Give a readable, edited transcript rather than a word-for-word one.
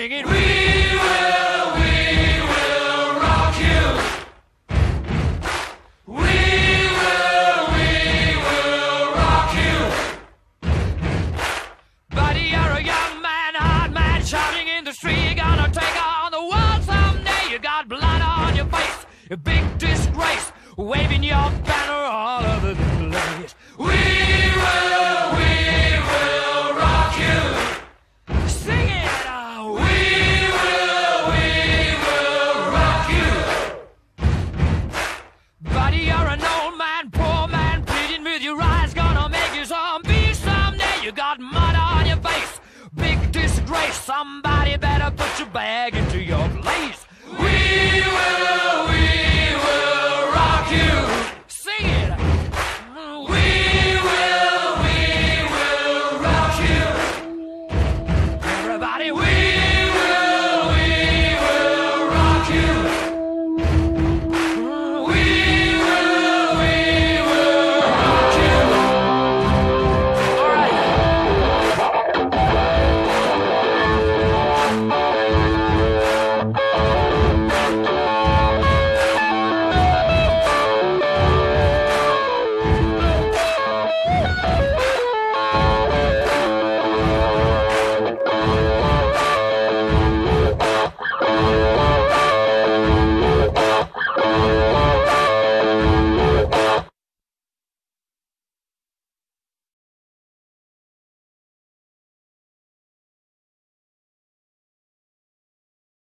singing, we will rock you. We will rock you. Buddy, you're a young man, hard man, shouting in the street. You're gonna take on the world someday. You got blood on your face, a big disgrace, waving your banner all over the place. We will rock you. Sing it! We will rock you. Buddy, you're an old man, poor man, pleading with your eyes, gonna make you zombie someday. You got mud on your face, big disgrace. Somebody better put your bag into your place. We will